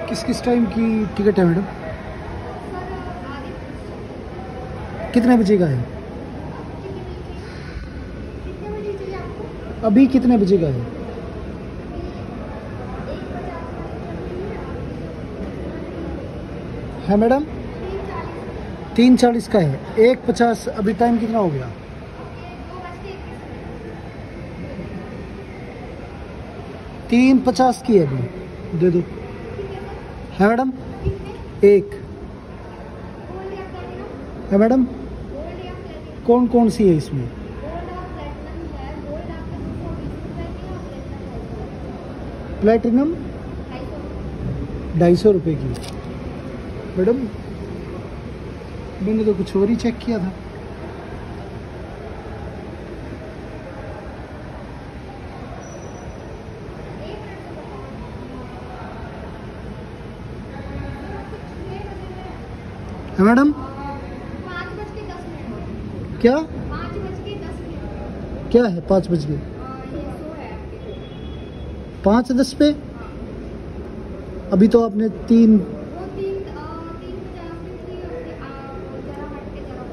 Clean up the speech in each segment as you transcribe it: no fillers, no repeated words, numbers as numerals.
किस किस टाइम की टिकट है मैडम? कितने बजे का है? अभी कितने बजे का है? है मैडम 3:40 का है। 1:50 अभी टाइम कितना हो गया? 3:50 की है अभी, दे दो। है मैडम एक है मैडम। कौन कौन सी है इसमें? प्लेटिनम 250 रुपये की। मैडम मैंने तो कुछ और ही चेक किया था। है मैडम 5:10 क्या 5:10 क्या है 5 बज के? 5:10 पे? अभी तो आपने 3। वो 3:50 में थी जरा हट के जरा।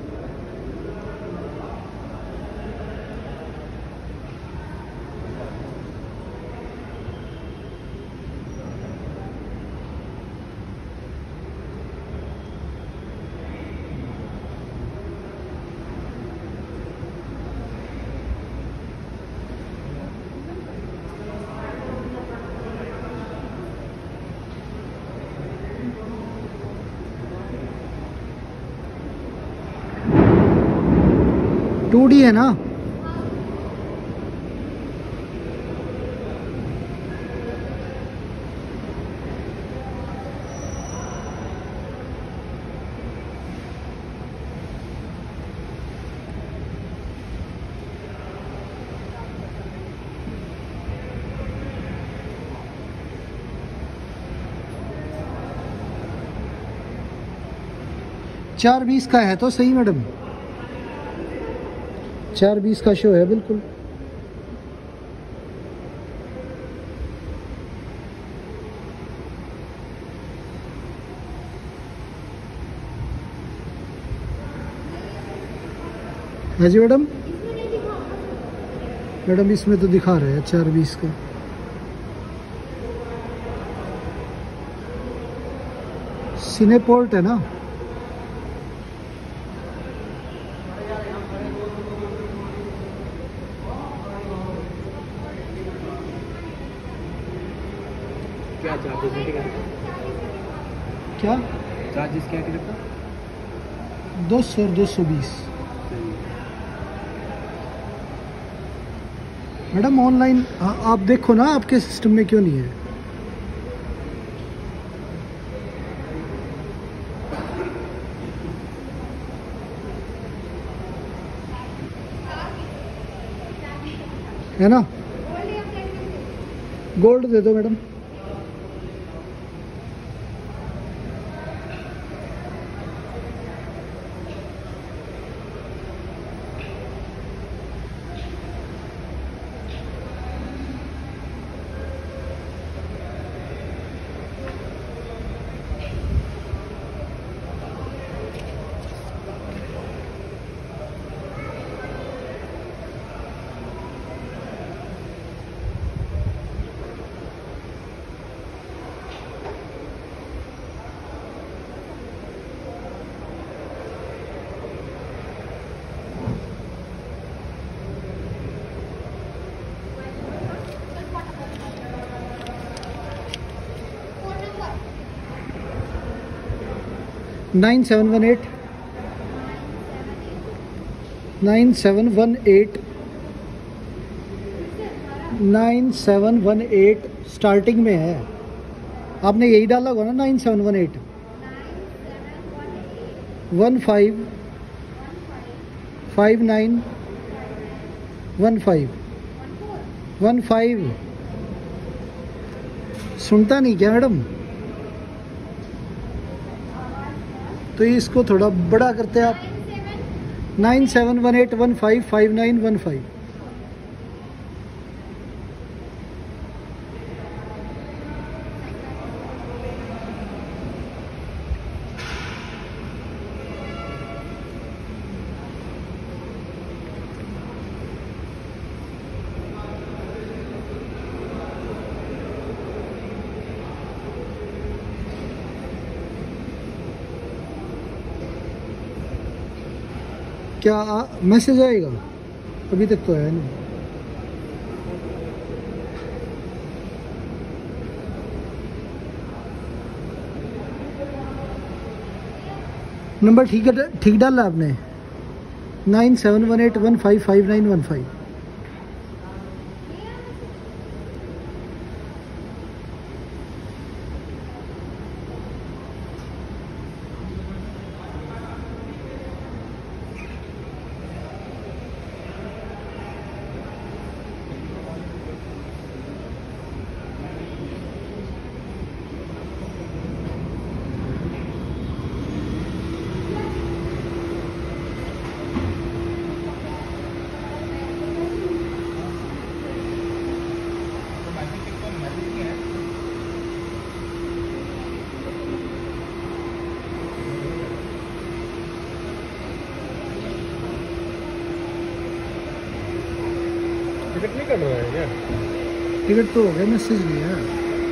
टू डी है ना? चार 20 का है तो सही मैडम। 4:20 का शो है बिल्कुल। हाँ जी मैडम। मैडम इसमें तो दिखा रहे हैं 4:20 का। सिनेपोर्ट है ना? क्या चार्जेस है टिकट का? क्या चार्जेस क्या है टिकट का? 200 और 220। मैडम ऑनलाइन आप देखो ना, आपके सिस्टम में क्यों नहीं है? है ना? गोल्ड दे दो madam. Nine seven one eight 9718 starting में है। आपने यही डाला होगा ना 9718 15 59 15 15। सुनता नहीं क्या मैडम? तो इसको थोड़ा बड़ा करते हैं आप। 9718155915। क्या मैसेज आएगा? अभी तक तो आया नहीं। नंबर ठीक डाला आपने 9718155915। टिकट नहीं कट रहा है क्या? टिकट तो हो गया, मैसेज नहीं है।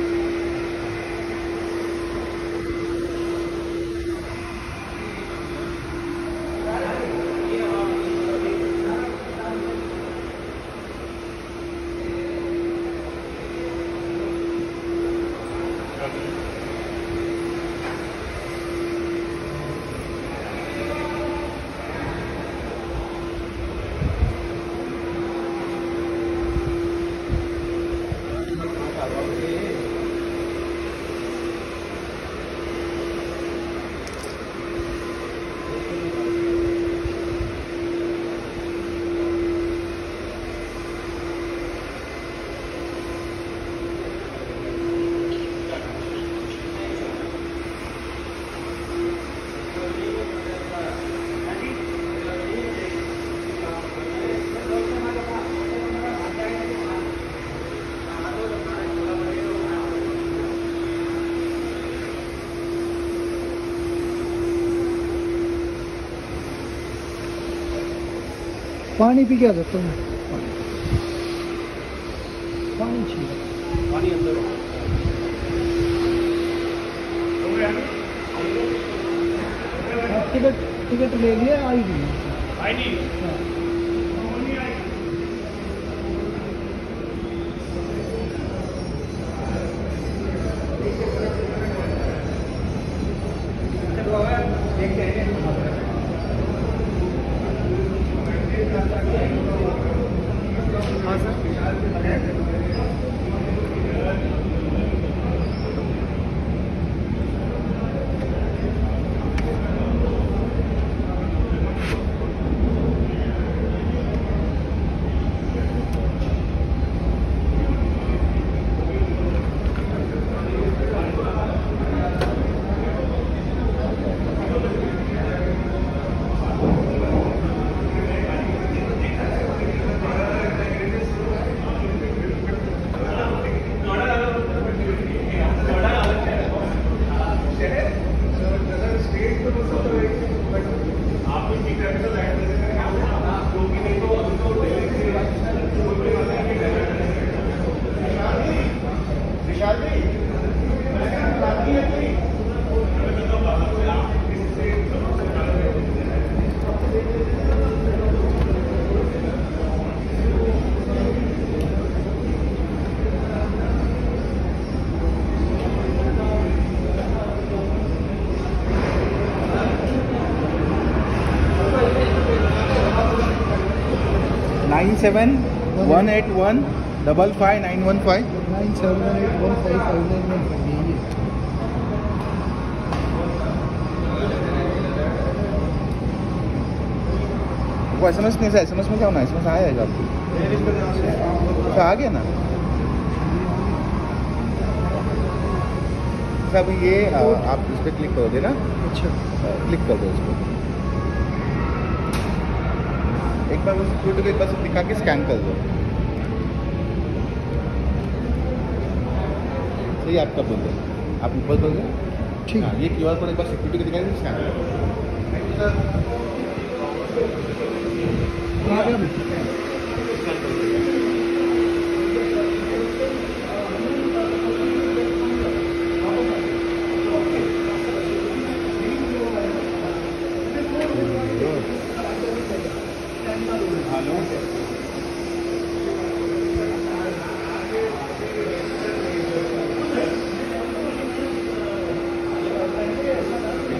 पानी पी के आ जाता हूँ। पानी चाहिए। पानी अंदर टिकट ले लिया, आई नहीं। हाँ सर। 9718155915। 9718155915 यही है। वो SMS नहीं है, SMS में क्या होना है? SMS आया है आपको? तो आ गया ना सब ये आप इस पर क्लिक करोगे ना? अच्छा, क्लिक कर दो इसको। एक बार उस फोटो को एक बार दिखा के स्कैन कर दो। सही आपका बोल दो, आप ऊपर कर दो। ठीक हाँ, ये QR कोड एक बार सिक्योरिटी को दिखा के स्कैन कर दो। Thank you sir. आ गया।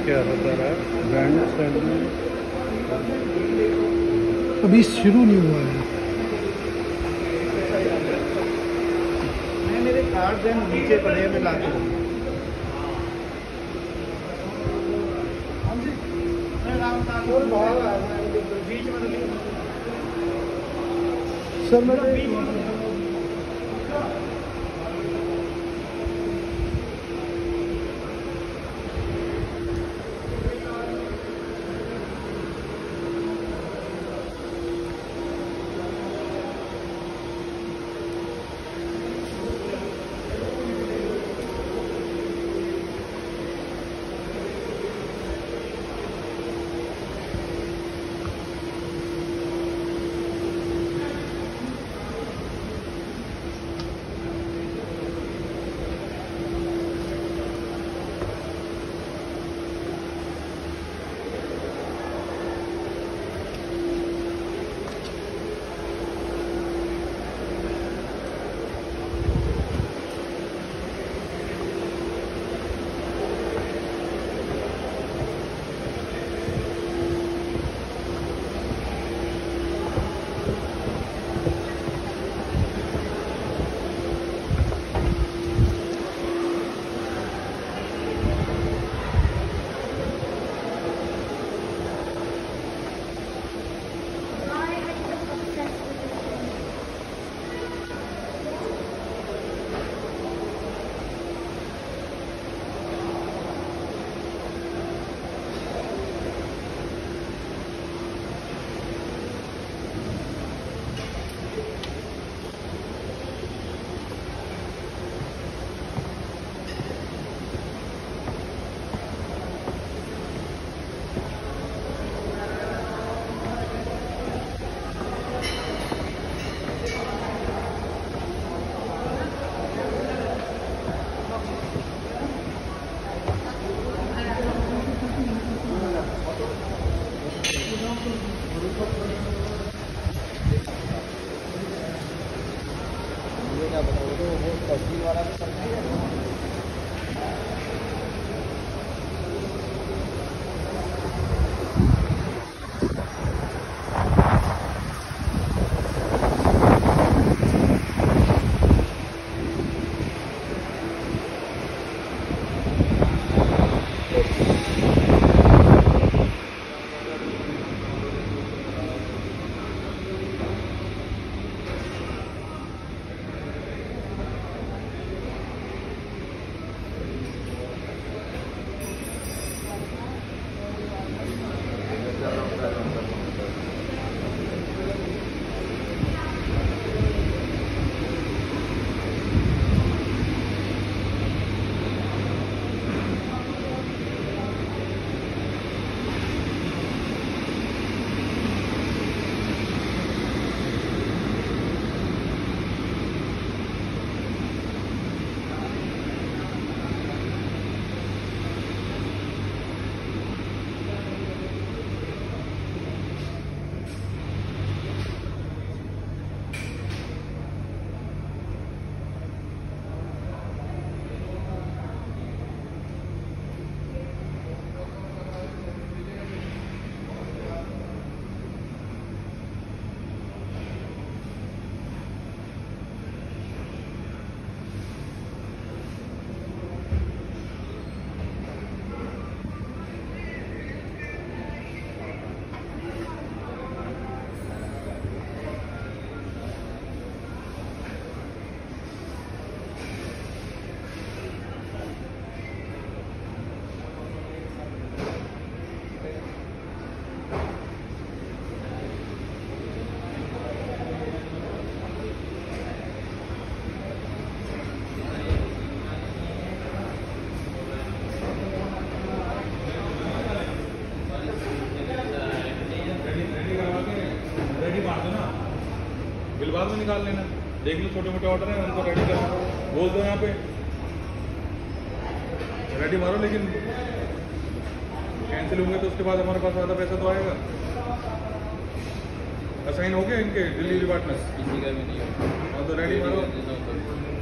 क्या बता रहा है बैंड स्टैंड में अभी शुरू नहीं हुआ है। मेरे कार्ड देन नीचे पड़े हैं, मैं ला के सर मैं क्या बताऊँ, तो वो तस्वीर वाला भी करना है। बिल बाद में निकाल लेना, देख लो छोटे मोटे ऑर्डर हैं उनको रेडी करना, बोल दो यहाँ पे रेडी मारो, लेकिन कैंसिल होंगे तो उसके बाद हमारे पास आधा पैसा तो आएगा। असाइन हो गए इनके डिलीवरी पार्टनर्स, किसी का भी नहीं है, और तो रेडी मारो।